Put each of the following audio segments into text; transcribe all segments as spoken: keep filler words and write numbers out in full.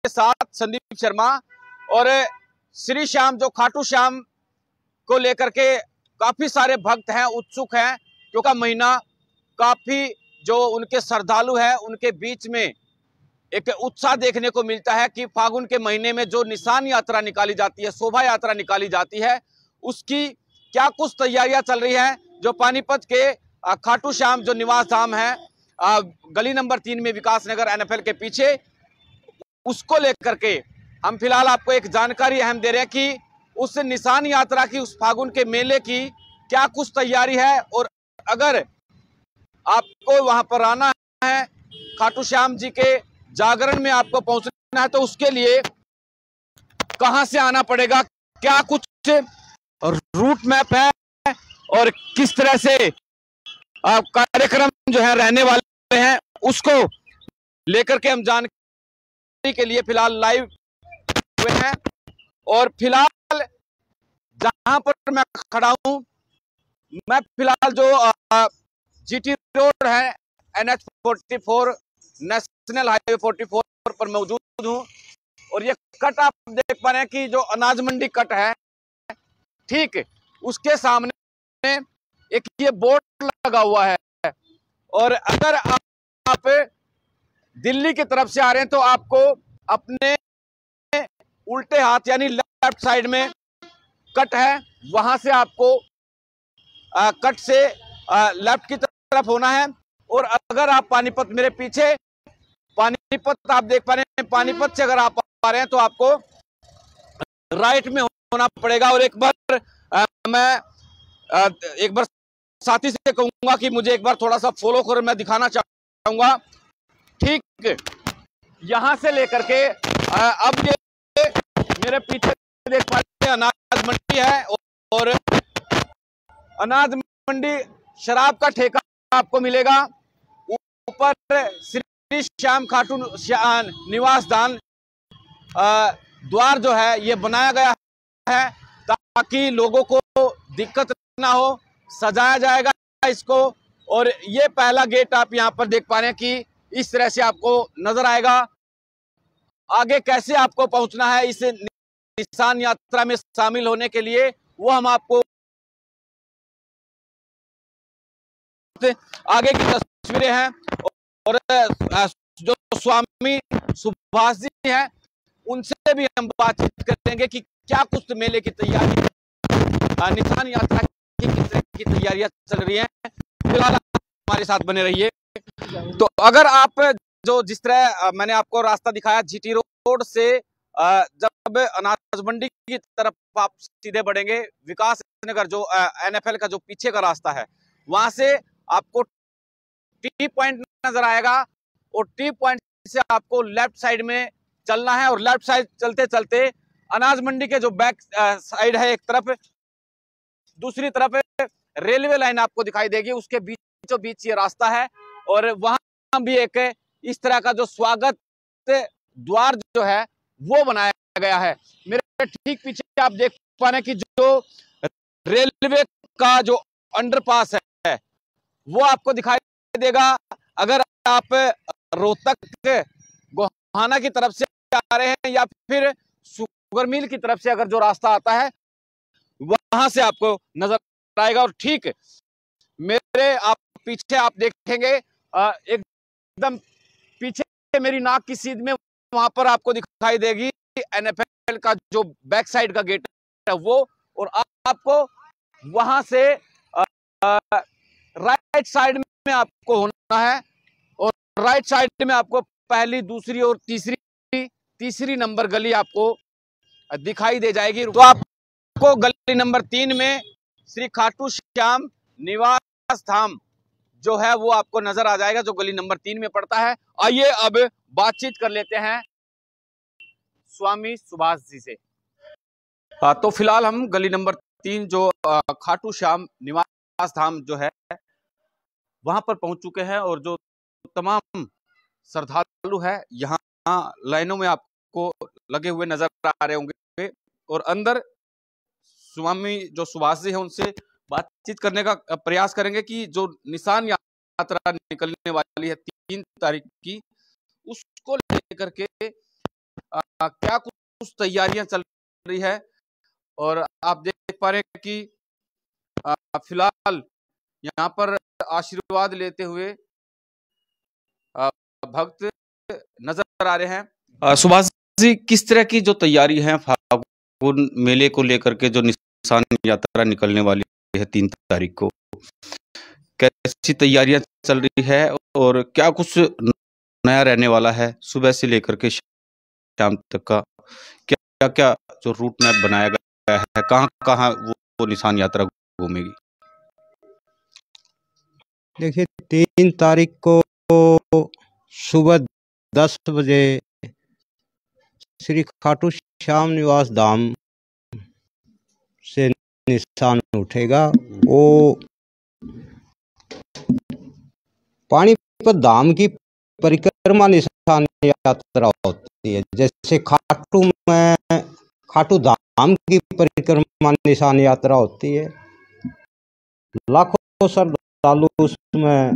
साथ संदीप शर्मा। और श्री श्याम जो खाटू श्याम को लेकर के काफी सारे भक्त हैं, उत्सुक हैं, क्योंकि महीना काफी जो उनके श्रद्धालु हैं उनके बीच में एक उत्साह देखने को मिलता है कि फागुन के महीने में जो निशान यात्रा निकाली जाती है, शोभा यात्रा निकाली जाती है, उसकी क्या कुछ तैयारियां चल रही हैं। जो पानीपत के खाटू श्याम जो निवास धाम है गली नंबर तीन में विकास नगर एनएफएल के पीछे, उसको लेकर के हम फिलहाल आपको एक जानकारी अहम दे रहे हैं कि उस निशान यात्रा की, उस फागुन के मेले की क्या कुछ तैयारी है। और अगर आपको वहां पर आना है, खाटू श्याम जी के जागरण में आपको पहुंचना है, तो उसके लिए कहां से आना पड़ेगा, क्या कुछ रूट मैप है और किस तरह से कार्यक्रम जो है रहने वाले हैं, उसको लेकर के हम जानकारी के लिए फिलहाल लाइव हुए हैं। और फिलहाल जहां पर मैं खड़ा हूं, मैं फिलहाल जो जीटी रोड है N H forty four national highway forty four पर मौजूद हूं। और ये कट आप देख पा रहे हैं कि जो अनाज मंडी कट है, ठीक उसके सामने एक ये बोर्ड लगा हुआ है। और अगर आप, आप दिल्ली की तरफ से आ रहे हैं तो आपको अपने उल्टे हाथ यानी लेफ्ट साइड में कट है, वहां से आपको आ, कट से आ, लेफ्ट की तरफ होना है। और अगर आप पानीपत, मेरे पीछे पानीपत आप देख पा रहे हैं, पानीपत से अगर आप आ रहे हैं तो आपको राइट में होना पड़ेगा। और एक बार आ, मैं आ, एक बार साथी से कहूंगा कि मुझे एक बार थोड़ा सा फॉलो कर, मैं दिखाना चाहूंगा। ठीक यहां से लेकर के आ, अब ये मेरे पीछे देख पा रहे हैं अनाज मंडी है। और अनाज मंडी शराब का ठेका आपको मिलेगा। ऊपर श्री श्याम खाटू निवास दान द्वार जो है ये बनाया गया है ताकि लोगों को दिक्कत ना हो, सजाया जाएगा इसको। और ये पहला गेट आप यहाँ पर देख पा रहे हैं कि इस तरह से आपको नजर आएगा। आगे कैसे आपको पहुंचना है इस निशान यात्रा में शामिल होने के लिए, वो हम आपको आगे की तस्वीरें हैं। और जो स्वामी सुभाष जी हैं उनसे भी हम बातचीत करेंगे कि क्या कुछ मेले की तैयारी, निशान यात्रा की किस तरह की तैयारियां चल रही हैं। फिलहाल हमारे साथ बने रहिए। तो अगर आप जो जिस तरह मैंने आपको रास्ता दिखाया जीटी रोड से, जब अनाज मंडी की तरफ आप सीधे बढ़ेंगे, विकास नगर जो एनएफएल का जो पीछे का रास्ता है, वहां से आपको टी पॉइंट नजर आएगा। और टी पॉइंट से आपको लेफ्ट साइड में चलना है। और लेफ्ट साइड चलते चलते अनाज मंडी के जो बैक साइड है एक तरफ, दूसरी तरफ रेलवे लाइन आपको दिखाई देगी, उसके बीचों बीच ये रास्ता है। और वहां भी एक इस तरह का जो स्वागत द्वार जो है वो बनाया गया है। मेरे ठीक पीछे आप देख पा रहे हैं कि जो रेलवे का जो अंडरपास है वो आपको दिखाई देगा। अगर आप रोहतक गोहाना की तरफ से आ रहे हैं या फिर शुगर मिल की तरफ से अगर जो रास्ता आता है, वहां से आपको नजर आएगा। और ठीक मेरे आप पीछे आप देखेंगे एकदम पीछे मेरी नाक की सीध में, वहां पर आपको दिखाई देगी एनएफएल का जो बैक साइड का गेट है वो। और आपको वहां से राइट साइड में आपको होना है। और राइट साइड में आपको पहली, दूसरी और तीसरी तीसरी नंबर गली आपको दिखाई दे जाएगी। तो आपको गली नंबर तीन में श्री खाटू श्याम निवास धाम जो है वो आपको नजर आ जाएगा, जो गली नंबर तीन में पड़ता है। आइए अब बातचीत कर लेते हैं स्वामी सुभाष जी से। आ, तो फिलहाल हम गली नंबर तीन जो खाटू श्याम निवास धाम जो है वहां पर पहुंच चुके हैं। और जो तमाम श्रद्धालु है यहाँ लाइनों में आपको लगे हुए नजर आ रहे होंगे। और अंदर स्वामी जो सुभाष जी है उनसे बातचीत करने का प्रयास करेंगे कि जो निशान यात्रा निकलने वाली है तीन तारीख की, उसको लेकर के आ, क्या कुछ तैयारियां चल रही है और आप देख पा रहे हैं कि आ, फिलहाल यहाँ पर आशीर्वाद लेते हुए आ, भक्त नजर आ रहे हैं। सुभाष जी, किस तरह की जो तैयारी है फागुन मेले को लेकर के, जो निशान यात्रा निकलने वाली है तीन तारीख को, कैसी तैयारियां चल रही है और क्या कुछ नया रहने वाला है सुबह से लेकर के शाम तक का? क्या क्या जो रूट मैप बनाया गया है, कहाँ कहाँ वो, वो निशान यात्रा घूमेगी? देखिए, तीन तारीख को सुबह दस बजे श्री खाटू श्याम निवास धाम से निशान उठेगा। वो पानीपत धाम की परिक्रमा निशान यात्रा होती है। जैसे खाटू में खाटू धाम की परिक्रमा निशान यात्रा होती है, लाखों श्रद्धालु उसमें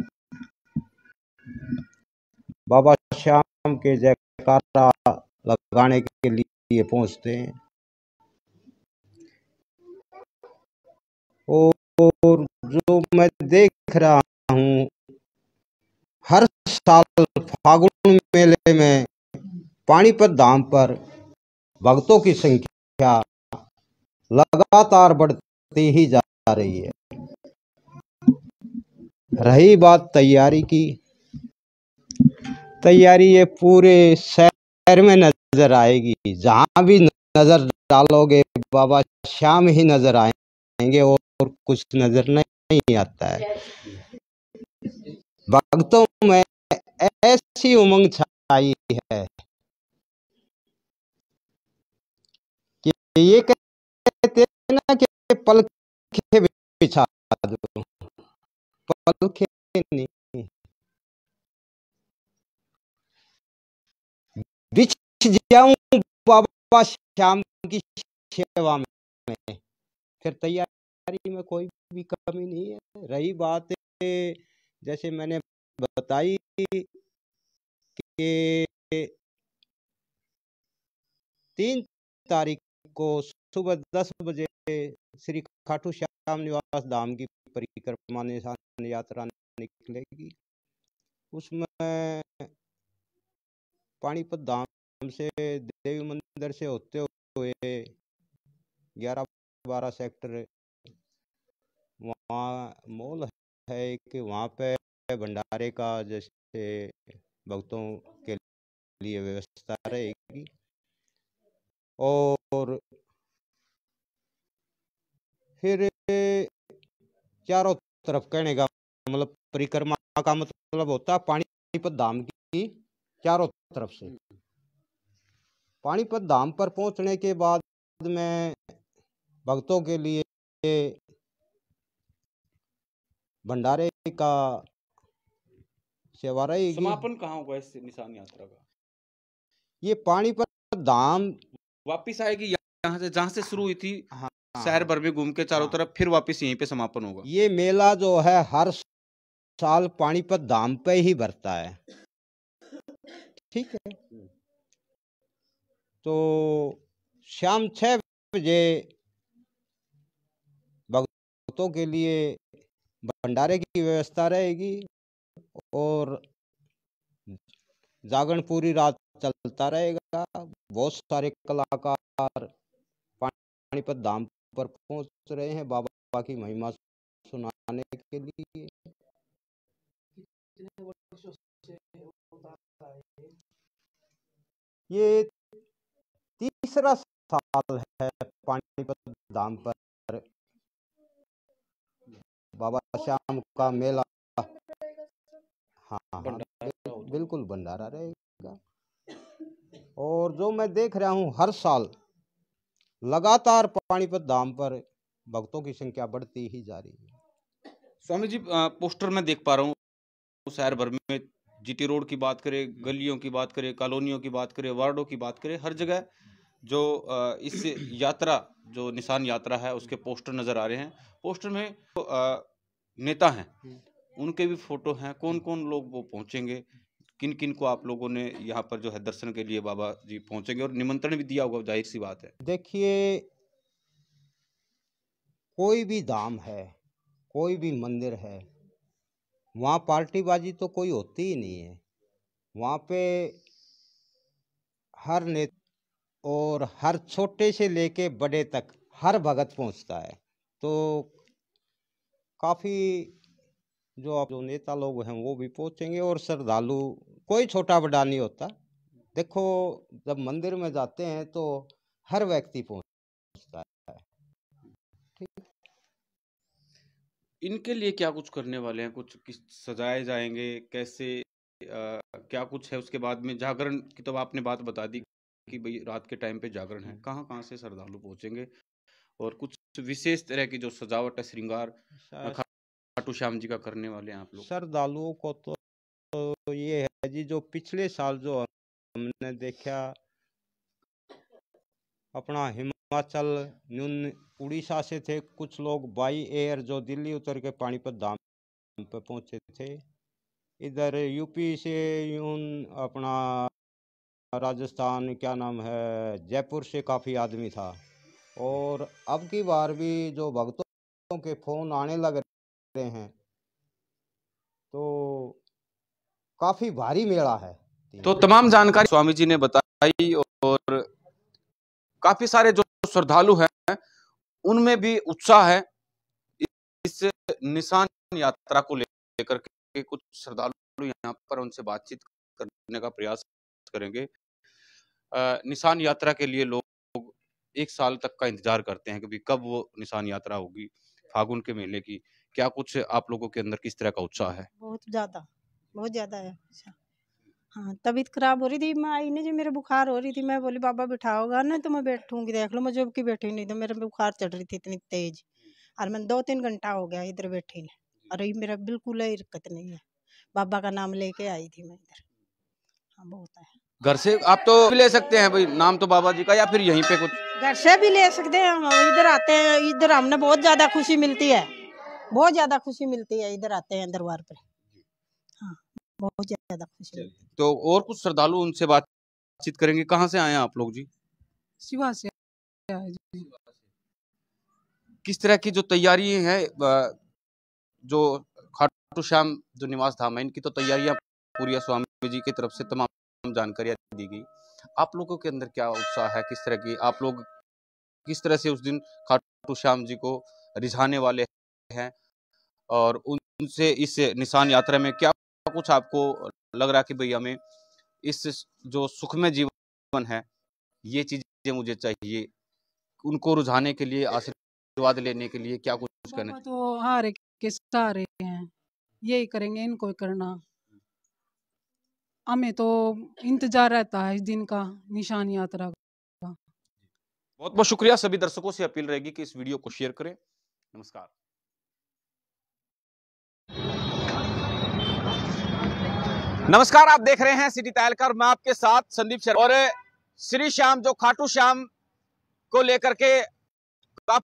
बाबा श्याम के जयकारा लगाने के लिए पहुंचते हैं। और जो मैं देख रहा हूँ, हर साल फागुन मेले में पानीपत धाम पर भक्तों की संख्या लगातार बढ़ती ही जा रही है। रही बात तैयारी की, तैयारी ये पूरे शहर में नजर आएगी। जहां भी नजर डालोगे बाबा श्याम ही नजर आएंगे और कुछ नजर नहीं आता है। भक्तों में ऐसी उमंग छाई है कि ये कहते हैं ना कि पलखे बिछा दो, पलखे नहीं, बिछ जाऊं बाबा श्याम की सेवा में, फिर तैयारी में कोई भी कमी नहीं है। रही बात जैसे मैंने बताई कि तीन तारीख को सुबह दस बजे श्री खाटू श्याम निवास धाम की परिक्रमा निशान यात्रा निकलेगी। उसमें पानीपत धाम से देवी मंदिर से होते हुए ग्यारह बारह सेक्टर वहाँ मॉल है कि वहाँ पे भंडारे का जैसे भक्तों के लिए व्यवस्था रहेगी। और फिर चारों तरफ, कहने का मतलब परिक्रमा का मतलब होता है पानीपत धाम की चारों तरफ से। पानीपत धाम पर पहुंचने के बाद में भक्तों के लिए भंडारे का सेवा रहेगी। समापन कहाँ होगा इस निशान यात्रा का? ये पानीपत धाम वापिस आएगी यहाँ से, जहाँ से शुरू हुई थी। हाँ, शहर भर में घूम के चारों तरफ फिर वापस यहीं पे समापन होगा। ये मेला जो है हर साल पानीपत धाम पे ही भरता है। ठीक है, तो शाम छह बजे भक्तों के लिए भंडारे की व्यवस्था रहेगी और जागरण पूरी रात चलता रहेगा। बहुत सारे कलाकार पानीपत धाम पर पहुंच रहे हैं बाबा की महिमा सुनाने के लिए। ये तीसरा साल है पानीपत धाम पर बाबा श्याम का मेला। हाँ हाँ, बिल्कुल भंडारा रहेगा। और जो मैं देख रहा हूँ, हर साल लगातार पानीपत धाम पर भक्तों की संख्या बढ़ती ही जा रही है। स्वामी जी, पोस्टर में देख पा रहा हूँ शहर भर में, जीटी रोड की बात करें, गलियों की बात करें, कॉलोनियों की बात करें, वार्डों की बात करें, हर जगह जो इस यात्रा, जो निशान यात्रा है, उसके पोस्टर नजर आ रहे हैं। पोस्टर में नेता हैं, उनके भी फोटो हैं। कौन कौन लोग वो पहुंचेंगे, किन किन को आप लोगों ने यहाँ पर जो है दर्शन के लिए बाबा जी पहुंचेंगे, और निमंत्रण भी दिया होगा, जाहिर सी बात है। देखिए, कोई भी धाम है, कोई भी मंदिर है, वहाँ पार्टीबाजी तो कोई होती ही नहीं है। वहाँ पे हर नेता और हर छोटे से लेके बड़े तक हर भगत पहुँचता है। तो काफ़ी जो आप जो नेता लोग हैं वो भी पहुँचेंगे, और श्रद्धालु कोई छोटा बड़ा नहीं होता। देखो, जब मंदिर में जाते हैं तो हर व्यक्ति पहुँचता है। ठीक। इनके लिए क्या कुछ करने वाले हैं, कुछ किस सजाए जाएंगे, कैसे आ, क्या कुछ है? उसके बाद में जागरण की तो आपने बात बता दी कि भाई रात के टाइम पे जागरण है, कहाँ कहाँ से श्रद्धालु पहुंचेंगे, और कुछ विशेष तरह की जो सजावट है, श्रृंगार खाटू श्याम जी का करने वाले हैं आप लोग? श्रद्धालुओं को तो, तो ये है जी, जो पिछले साल जो हमने देखा अपना हिमाचल, न्यून उड़ीसा से थे कुछ लोग बाई एयर जो दिल्ली उतर के पानीपत धाम पे पहुंचे थे। इधर यूपी से यून अपना राजस्थान, क्या नाम है, जयपुर से काफ़ी आदमी था। और अब की बार भी जो भक्तों के फोन आने लग रहे हैं, तो काफ़ी भारी मेला है। तो तमाम जानकारी स्वामी जी ने बताई, और काफी सारे जो श्रद्धालु हैं उनमें भी उत्साह है। इस निशान यात्रा को लेकर के कुछ श्रद्धालु यहाँ पर, उनसे बातचीत करने का प्रयास करेंगे। निशान यात्रा के लिए लोग एक साल तक का इंतजार करते हैं कि भी कब वो निशान यात्रा होगी फागुन के मेले की। क्या कुछ आप लोगों के अंदर किस तरह का उत्साह है? बहुत ज्यादा, बहुत ज्यादा है। हाँ, तबीयत खराब हो रही थी, मैं आई नहीं, जो मेरे बुखार हो रही थी, मैं बोली बाबा बिठाओगा ना तो मैं बैठूंगी, देख लो। मैं जब की बैठी नहीं तो मेरे बुखार चढ़ रही थी इतनी तेज, और मैं दो तीन घंटा हो गया इधर बैठी ने, और ये मेरा बिल्कुल ही दिक्कत नहीं है। बाबा का नाम लेके आई थी मैं इधर। हाँ, बहुत है। घर से आप तो ले सकते हैं भाई नाम तो बाबा जी का, या फिर यहीं पे कुछ घर से भी ले सकते हैं। हम इधर आते हैं, इधर हमने बहुत ज्यादा खुशी मिलती है, बहुत ज्यादा खुशी मिलती है। इधर आते हैं दरबार पे, हाँ, बहुत ज्यादा खुशी मिलती है। तो और कुछ श्रद्धालु, उनसे बातचीत करेंगे। कहाँ से आए हैं आप लोग जी? शिवा से आए जी। किस तरह की जो तैयारी है, जो खाटू श्याम जो निवास धाम है, इनकी तो तैयारियां पूरी स्वामी जी की तरफ से तमाम जानकारियां दी गई। आप लोगों के अंदर क्या उत्साह है, किस तरह की आप लोग किस तरह से उस दिन खाटू श्याम जी को रिझाने वाले हैं, और उनसे इस निशान यात्रा में क्या कुछ आपको लग रहा है कि भाई हमें इस जो सुखमय जीवन है, ये चीजें मुझे चाहिए, उनको रुझाने के लिए, आशीर्वाद लेने के लिए क्या कुछ करना? तो हारे के सारे हैं, यही करेंगे, इनको करना। हमें तो इंतजार रहता है इस दिन का, निशान यात्रा का। बहुत बहुत शुक्रिया। सभी दर्शकों से अपील रहेगी कि इस वीडियो को शेयर करें। नमस्कार। नमस्कार, आप देख रहे हैं सिटी तहलका, मैं आपके साथ संदीप शर्मा। और श्री श्याम जो खाटू श्याम को लेकर के